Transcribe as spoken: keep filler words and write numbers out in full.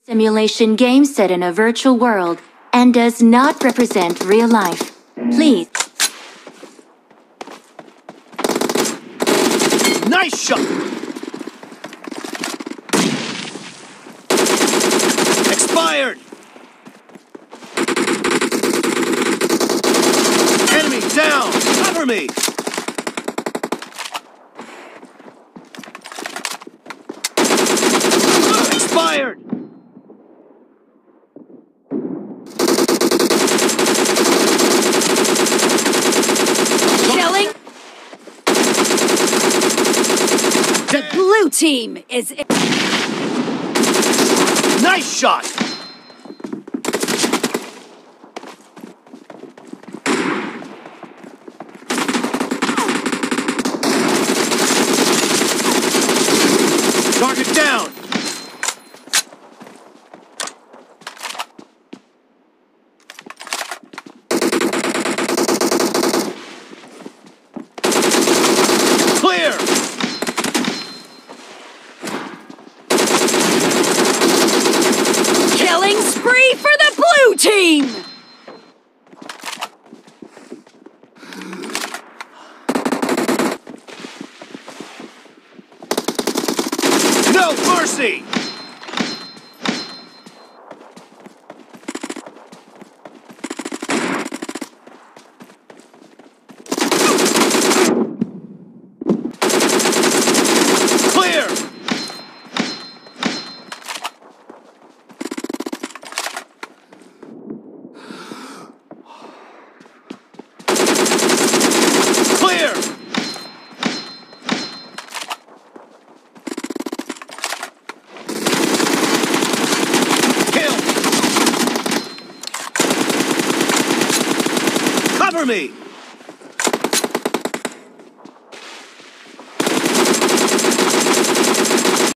Simulation game set in a virtual world and does not represent real life. Please. Nice shot! Expired! Enemy down! Cover me! Expired! Killing! The blue team is... Nice shot! Target down! Clear! Killing spree for the blue team! No mercy! Clear! Clear! Kill! Cover me!